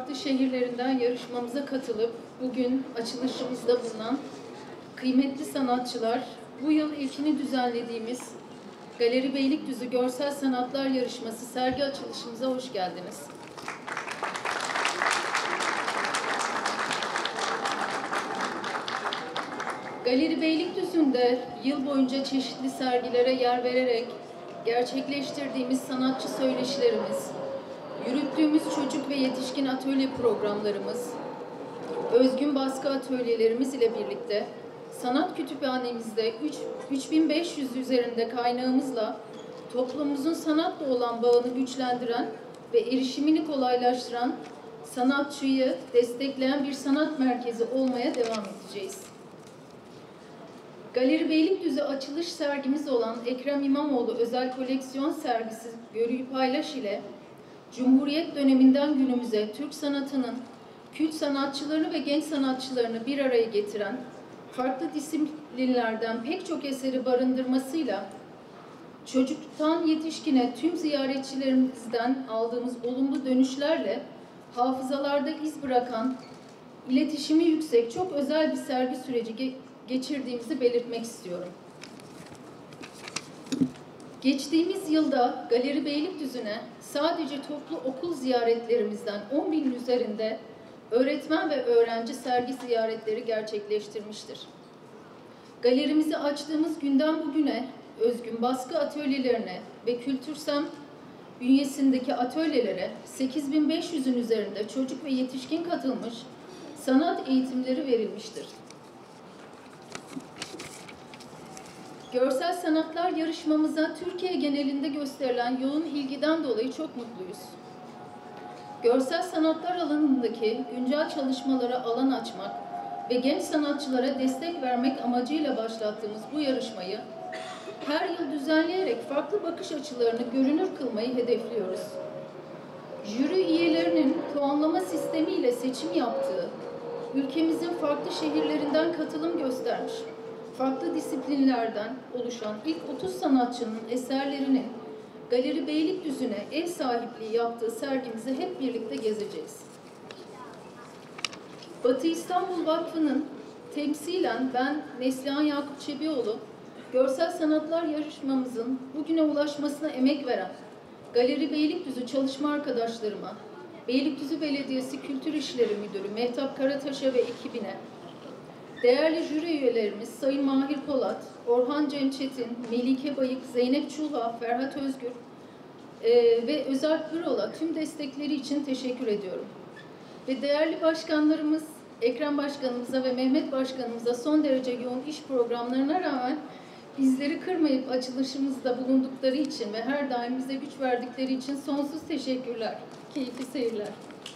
farklı şehirlerinden yarışmamıza katılıp bugün açılışımızda bulunan kıymetli sanatçılar, bu yıl ilkini düzenlediğimiz Galeri Beylikdüzü Görsel Sanatlar Yarışması sergi açılışımıza hoş geldiniz. Galeri Beylikdüzü'nde yıl boyunca çeşitli sergilere yer vererek gerçekleştirdiğimiz sanatçı söyleşilerimiz, yürüttüğümüz çocuk ve yetişkin atölye programlarımız, özgün baskı atölyelerimiz ile birlikte sanat kütüphanemizde 3500 üzerinde kaynağımızla toplumumuzun sanatla olan bağını güçlendiren ve erişimini kolaylaştıran, sanatçıyı destekleyen bir sanat merkezi olmaya devam edeceğiz. Galeri Beylikdüzü açılış sergimiz olan Ekrem İmamoğlu Özel Koleksiyon Sergisi Görüyü Paylaş ile Cumhuriyet döneminden günümüze Türk sanatının kült sanatçılarını ve genç sanatçılarını bir araya getiren, farklı disiplinlerden pek çok eseri barındırmasıyla çocuktan yetişkine tüm ziyaretçilerimizden aldığımız olumlu dönüşlerle hafızalarda iz bırakan, iletişimi yüksek, çok özel bir sergi süreci geçirdiğimizi belirtmek istiyorum. Geçtiğimiz yılda Galeri Beylikdüzü'ne sadece toplu okul ziyaretlerimizden 10.000'in üzerinde öğretmen ve öğrenci sergi ziyaretleri gerçekleştirmiştir. Galerimizi açtığımız günden bugüne özgün baskı atölyelerine ve Kültürsem bünyesindeki atölyelere 8.500'ün üzerinde çocuk ve yetişkin katılmış, sanat eğitimleri verilmiştir. Görsel sanatlar yarışmamıza Türkiye genelinde gösterilen yoğun ilgiden dolayı çok mutluyuz. Görsel sanatlar alanındaki güncel çalışmalara alan açmak ve genç sanatçılara destek vermek amacıyla başlattığımız bu yarışmayı her yıl düzenleyerek farklı bakış açılarını görünür kılmayı hedefliyoruz. Jüri üyelerinin puanlama sistemiyle seçim yaptığı, ülkemizin farklı şehirlerinden katılım göstermiş, farklı disiplinlerden oluşan ilk 30 sanatçının eserlerinin Galeri Beylikdüzü'ne ev sahipliği yaptığı sergimizi hep birlikte gezeceğiz. Batı İstanbul Vakfı'nın temsilen ben Neslihan Yakup Çebioğlu, görsel sanatlar yarışmamızın bugüne ulaşmasına emek veren Galeri Beylikdüzü çalışma arkadaşlarıma, Beylikdüzü Belediyesi Kültür İşleri Müdürü Mehtap Karataş'a ve ekibine, değerli jüri üyelerimiz Sayın Mahir Polat, Orhan Cem Çetin, Melike Bayık, Zeynep Çulha, Ferhat Özgür ve Özalp Gürol'a tüm destekleri için teşekkür ediyorum. Ve değerli başkanlarımız Ekrem Başkanımıza ve Mehmet Başkanımıza son derece yoğun iş programlarına rağmen bizleri kırmayıp açılışımızda bulundukları için ve her daim bize güç verdikleri için sonsuz teşekkürler. Keyifli seyirler.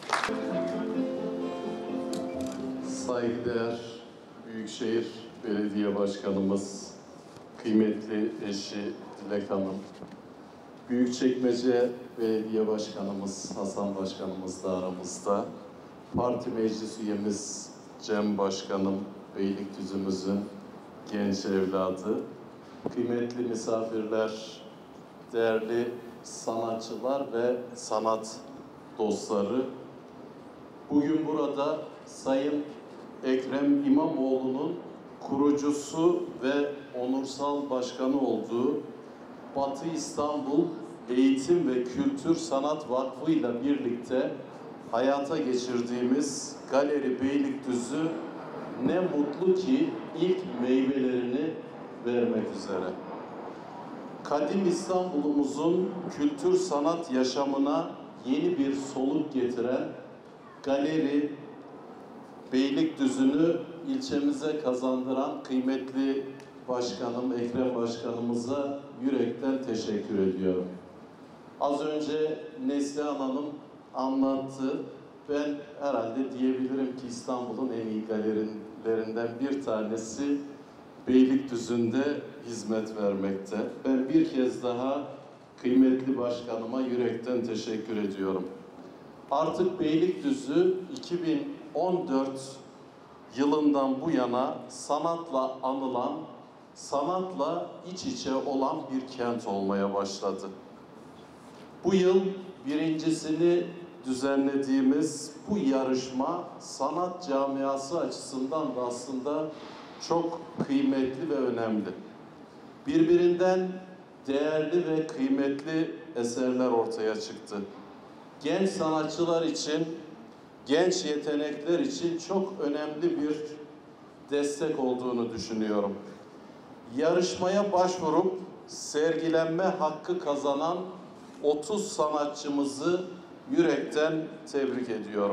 Saygıdeğer Büyükşehir Belediye Başkanımız, kıymetli eşi Dilek Hanım, Büyükçekmece Belediye Başkanımız Hasan Başkanımız da aramızda, parti meclis üyemiz Cem Başkanım, Beylikdüzümüzün genç evladı, kıymetli misafirler, değerli sanatçılar ve sanat dostları, bugün burada Sayın Ekrem İmamoğlu'nun kurucusu ve onursal başkanı olduğu Batı İstanbul Eğitim ve Kültür Sanat Vakfı ile birlikte hayata geçirdiğimiz Galeri Beylikdüzü ne mutlu ki ilk meyvelerini vermek üzere. Kadim İstanbul'umuzun kültür sanat yaşamına yeni bir soluk getiren Galeri Beylikdüzü'nü ilçemize kazandıran kıymetli başkanım Ekrem Başkanımıza yürekten teşekkür ediyorum. Az önce Neslihan Hanım anlattı. Ben herhalde diyebilirim ki İstanbul'un en iyi galerilerinden bir tanesi Beylikdüzü'nde hizmet vermekte. Ben bir kez daha kıymetli başkanıma yürekten teşekkür ediyorum. Artık Beylikdüzü 2014 yılından bu yana sanatla anılan, sanatla iç içe olan bir kent olmaya başladı. Bu yıl birincisini düzenlediğimiz bu yarışma sanat camiası açısından da aslında çok kıymetli ve önemli. Birbirinden değerli ve kıymetli eserler ortaya çıktı. Genç sanatçılar için, genç yetenekler için çok önemli bir destek olduğunu düşünüyorum. Yarışmaya başvurup sergilenme hakkı kazanan 30 sanatçımızı yürekten tebrik ediyorum.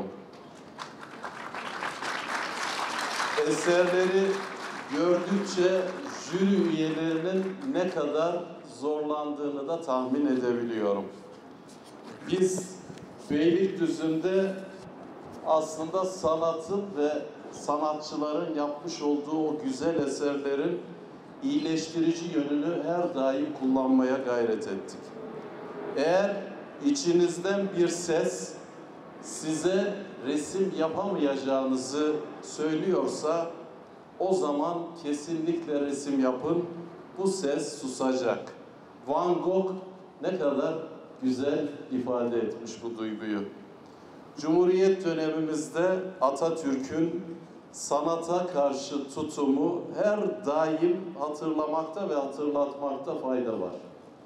Eserleri gördükçe jüri üyelerinin ne kadar zorlandığını da tahmin edebiliyorum. Biz Beylikdüzü'nde aslında sanatın ve sanatçıların yapmış olduğu o güzel eserlerin iyileştirici yönünü her daim kullanmaya gayret ettik. Eğer içinizden bir ses size resim yapamayacağınızı söylüyorsa o zaman kesinlikle resim yapın. Bu ses susacak. Van Gogh ne kadar güzel ifade etmiş bu duyguyu. Cumhuriyet dönemimizde Atatürk'ün sanata karşı tutumu her daim hatırlamakta ve hatırlatmakta fayda var.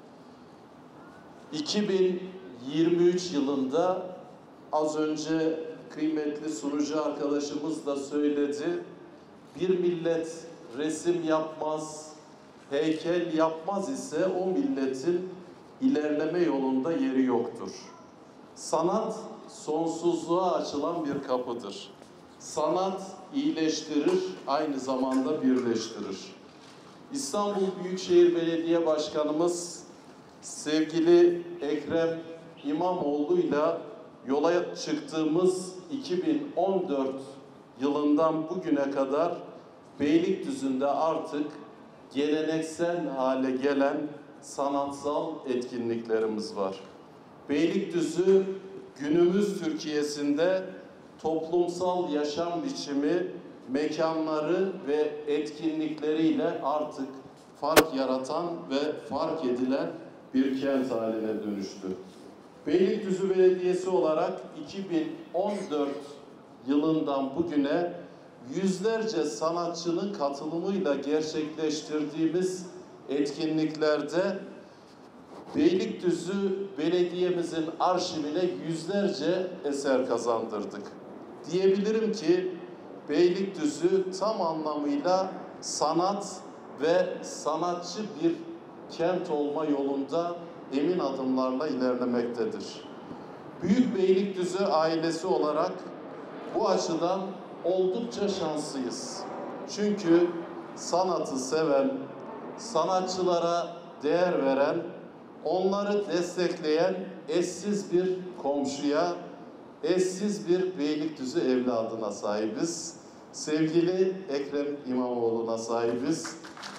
2023 yılında az önce kıymetli sunucu arkadaşımız da söyledi. Bir millet resim yapmaz, heykel yapmaz ise o milletin ilerleme yolunda yeri yoktur. Sanat sonsuzluğa açılan bir kapıdır. Sanat iyileştirir, aynı zamanda birleştirir. İstanbul Büyükşehir Belediye Başkanımız sevgili Ekrem İmamoğlu'yla yola çıktığımız 2014 yılından bugüne kadar Beylikdüzü'nde artık geleneksel hale gelen sanatsal etkinliklerimiz var. Beylikdüzü günümüz Türkiye'sinde toplumsal yaşam biçimi, mekanları ve etkinlikleriyle artık fark yaratan ve fark edilen bir kent haline dönüştü. Beylikdüzü Belediyesi olarak 2014 yılından bugüne yüzlerce sanatçının katılımıyla gerçekleştirdiğimiz etkinliklerde Beylikdüzü Belediye'mizin arşivine yüzlerce eser kazandırdık. Diyebilirim ki Beylikdüzü tam anlamıyla sanat ve sanatçı bir kent olma yolunda emin adımlarla ilerlemektedir. Büyük Beylikdüzü ailesi olarak bu açıdan oldukça şanslıyız. Çünkü sanatı seven, sanatçılara değer veren, onları destekleyen eşsiz bir komşuya, eşsiz bir Beylikdüzü evladına sahibiz. Sevgili Ekrem İmamoğlu'na sahibiz.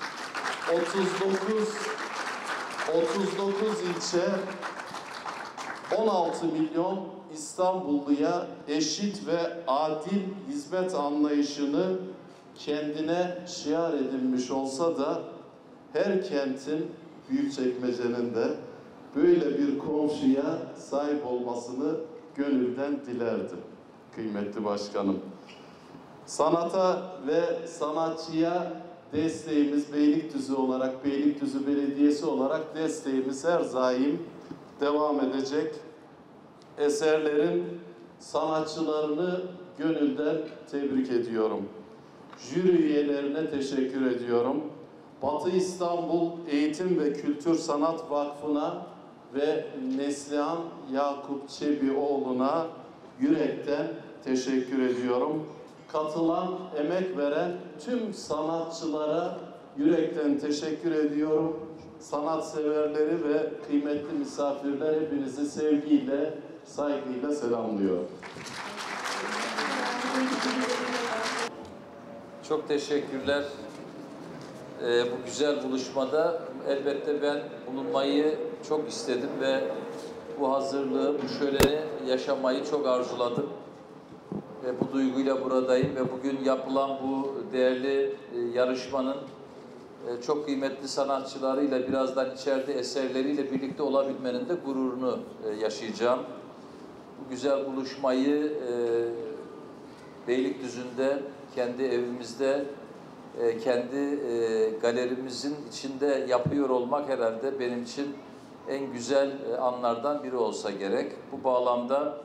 39 ilçe, 16 milyon İstanbulluya eşit ve adil hizmet anlayışını kendine şiar edinmiş olsa da her kentin, Büyükçekmece'nin de böyle bir komşuya sahip olmasını gönülden dilerdim kıymetli başkanım. Sanata ve sanatçıya desteğimiz Beylikdüzü olarak, Beylikdüzü Belediyesi olarak desteğimiz her daim devam edecek. Eserlerin sanatçılarını gönülden tebrik ediyorum. Jüri üyelerine teşekkür ediyorum. Batı İstanbul Eğitim ve Kültür Sanat Vakfı'na ve Neslihan Yakup Çebioğlu'na yürekten teşekkür ediyorum. Katılan, emek veren tüm sanatçılara yürekten teşekkür ediyorum. Sanatseverleri ve kıymetli misafirler hepinizi sevgiyle, saygıyla selamlıyorum. Çok teşekkürler. Bu güzel buluşmada elbette ben bulunmayı çok istedim ve bu hazırlığı, bu şöleni yaşamayı çok arzuladım. Ve bu duyguyla buradayım ve bugün yapılan bu değerli yarışmanın çok kıymetli sanatçılarıyla birazdan içeride eserleriyle birlikte olabilmenin de gururunu yaşayacağım. bu güzel buluşmayı Beylikdüzü'nde, kendi evimizde, kendi galerimizin içinde yapıyor olmak herhalde benim için en güzel anlardan biri olsa gerek. Bu bağlamda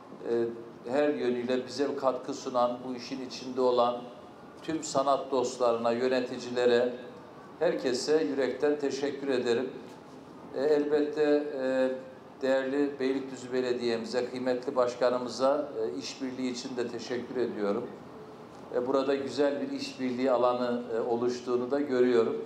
her yönüyle bize katkı sunan, bu işin içinde olan tüm sanat dostlarına, yöneticilere, herkese yürekten teşekkür ederim. Elbette değerli Beylikdüzü Belediye'mize, kıymetli başkanımıza işbirliği için de teşekkür ediyorum. Burada güzel bir işbirliği alanı oluştuğunu da görüyorum.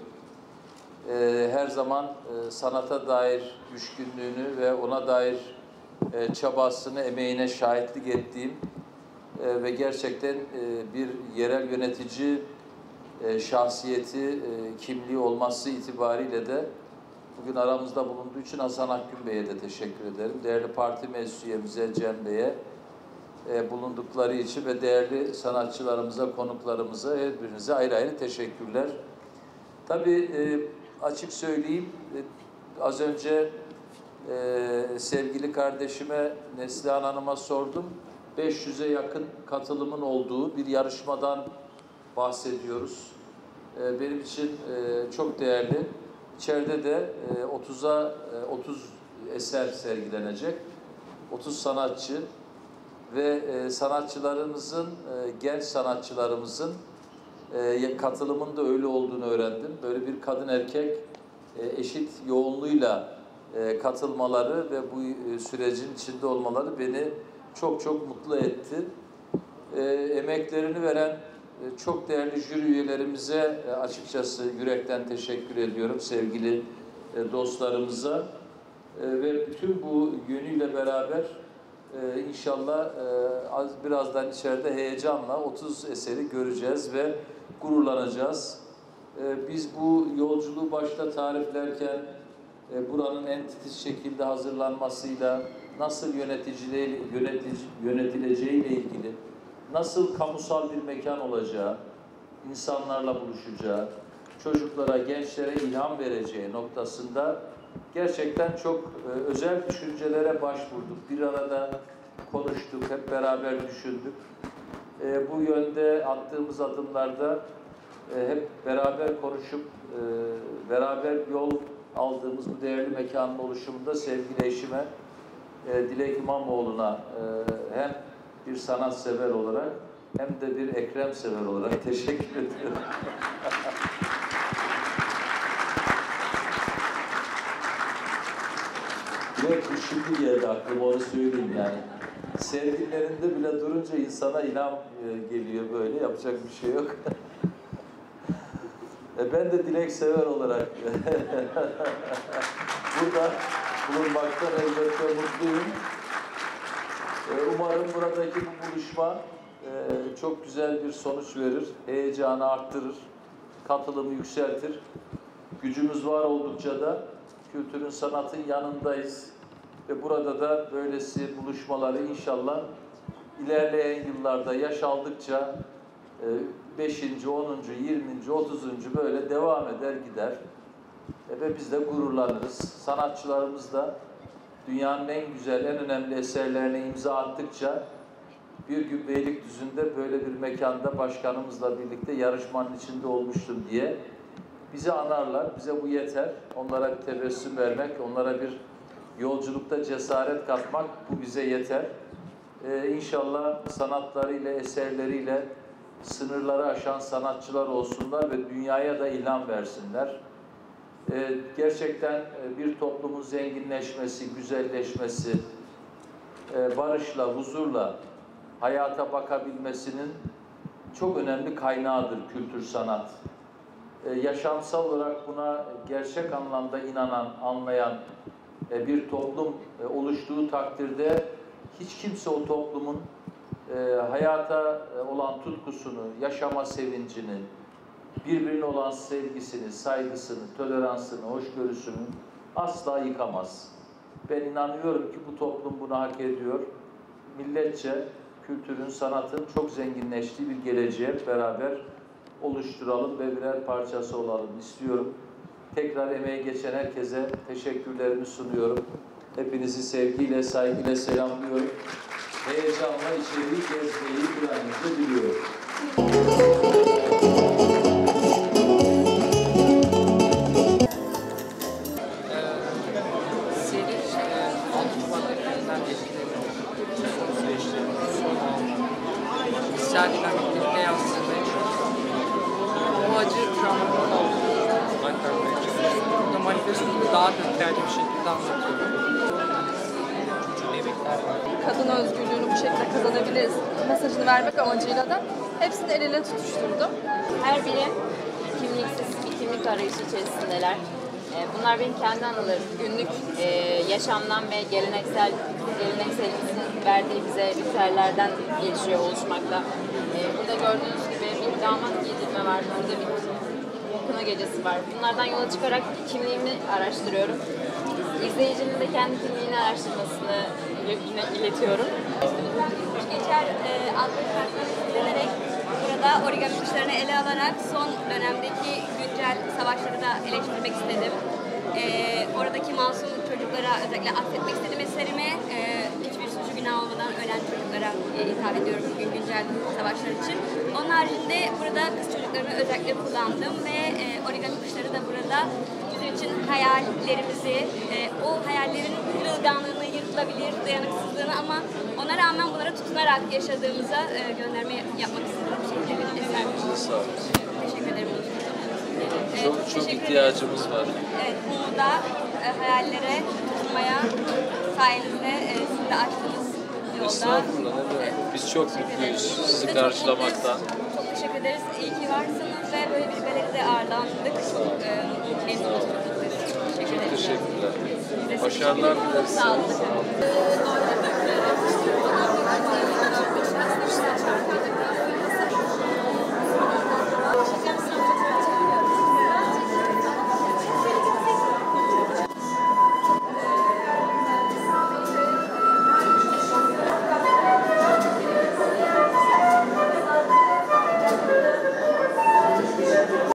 Her zaman sanata dair düşkünlüğünü ve ona dair çabasını, emeğine şahitlik ettiğim ve gerçekten bir yerel yönetici şahsiyeti, kimliği olması itibariyle de bugün aramızda bulunduğu için Hasan Akgün Bey'e de teşekkür ederim. Değerli parti meclis üyemize, Cem Bey'e bulundukları için ve değerli sanatçılarımıza, konuklarımıza, her birinize ayrı ayrı teşekkürler. Tabii açık söyleyeyim, az önce sevgili kardeşime Neslihan Hanım'a sordum. 500'e yakın katılımın olduğu bir yarışmadan bahsediyoruz. Benim için çok değerli. İçeride de 30 eser sergilenecek. 30 sanatçı ve sanatçılarımızın, genç sanatçılarımızın katılımın da öyle olduğunu öğrendim. Böyle bir kadın erkek eşit yoğunluğuyla katılmaları ve bu sürecin içinde olmaları beni çok çok mutlu etti. Emeklerini veren çok değerli jüri üyelerimize açıkçası yürekten teşekkür ediyorum, sevgili dostlarımıza. Ve bütün bu yönüyle beraber inşallah birazdan içeride heyecanla 30 eseri göreceğiz ve gururlanacağız. Biz bu yolculuğu başta tariflerken buranın en titiz şekilde hazırlanmasıyla nasıl yönetileceğiyle ilgili, nasıl kamusal bir mekan olacağı, insanlarla buluşacağı, çocuklara, gençlere ilham vereceği noktasında gerçekten çok özel düşüncelere başvurduk. Bir arada konuştuk, hep beraber düşündük. Bu yönde attığımız adımlarda hep beraber konuşup, beraber yol aldığımız bu değerli mekanın oluşumunda sevgili eşime, Dilek İmamoğlu'na hem bir sanatsever olarak hem de bir Ekrem sever olarak teşekkür ediyorum. Yok, bu şimdi geldi aklıma, onu söyleyeyim yani. Sergilerinde bile durunca insana ilham geliyor böyle, yapacak bir şey yok. Ben de Dilek sever olarak burada bulunmaktan elbette mutluyum. Umarım buradaki bu buluşma çok güzel bir sonuç verir, heyecanı arttırır, katılımı yükseltir. Gücümüz var oldukça da kültürün, sanatın yanındayız. Ve burada da böylesi buluşmaları inşallah ilerleyen yıllarda yaş aldıkça 5. 10. 20. 30. böyle devam eder gider. Ve biz de gururlanırız. Sanatçılarımız da dünyanın en güzel, en önemli eserlerine imza attıkça bir gün Beylikdüzü'nde böyle bir mekanda başkanımızla birlikte yarışmanın içinde olmuştum diye bizi anarlar. Bize bu yeter. Onlara bir tebessüm vermek, onlara bir yolculukta cesaret katmak, bu bize yeter. İnşallah sanatlarıyla, eserleriyle sınırları aşan sanatçılar olsunlar ve dünyaya da ilham versinler. Gerçekten bir toplumun zenginleşmesi, güzelleşmesi, barışla, huzurla hayata bakabilmesinin çok önemli kaynağıdır kültür, sanat. Yaşamsal olarak buna gerçek anlamda inanan, anlayan bir toplum oluştuğu takdirde hiç kimse o toplumun hayata olan tutkusunu, yaşama sevincini, birbirine olan sevgisini, saygısını, toleransını, hoşgörüsünü asla yıkamaz. Ben inanıyorum ki bu toplum bunu hak ediyor. Milletçe kültürün, sanatın çok zenginleştiği bir geleceğe beraber oluşturalım ve birer parçası olalım istiyorum. Tekrar emeği geçen herkese teşekkürlerimi sunuyorum. Hepinizi sevgiyle, saygıyla selamlıyorum. Heyecanla içeriği gezmeyi bir an önce diliyorum. Seri 6 Şubat depreminden etkilenen son süreçlerin son anı, kişisel dinamiklerine yansıtmaya çalışıyorum. Bu acı travmatik olduğunu aktarmaya çalışıyorum. Burada manifestoyu daha detaylı bir şekilde anlatıyorum. Bebekler var. Kadın özgürlüğünü bu şekilde kazanabiliriz mesajını vermek amacıyla da hepsini el ele tutuşturdum. Her biri kimliksiz bir kimlik arayışı içerisindeler. Bunlar benim kendi anılarım. Günlük yaşamdan ve gelenekselimizin verdiği bize ritüellerden gelişiyor, oluşmakta. Burada gördüğünüz gibi bir damat giydirme var, burada bir kına gecesi var. Bunlardan yola çıkarak kimliğimi araştırıyorum. İzleyicinin de kendi kimliğini araştırmasını iletiyorum. Geçer adlı kartları izlenerek burada origami kuşlarını ele alarak son dönemdeki güncel savaşları da eleştirmek istedim. Oradaki masum çocuklara özellikle atfetmek istedim eserimi. Hiçbir suçu günah olmadan ölen çocuklara hitap ediyorum bugün güncel savaşlar için. Onun haricinde burada kız çocuklarını özellikle kullandım ve origami kuşları da burada bizim için hayallerimizi, o hayallerin kırılganlığını, yırtılabilir, dayanıksızlığını ama ona rağmen bunlara tutunarak yaşadığımıza gönderme yapmak istedim. Bu şekilde bir eser. Sağ olun. Teşekkür ederim. Çok ihtiyacımız var. Evet, umuda, hayallere tutunmaya sayenizde sizin de açtığınız yolda. Estağfurullah. Evet. Biz çok mutluyuz sizi Biz de çok karşılamaktan. mutluyuz. Çok teşekkür ederiz. İyi ki varsınız ve böyle bir galeride ağırlandık. Mutluyuz. Teşekkür ederiz. Teşekkürler. Size Başarılar dileriz. Sağ olun.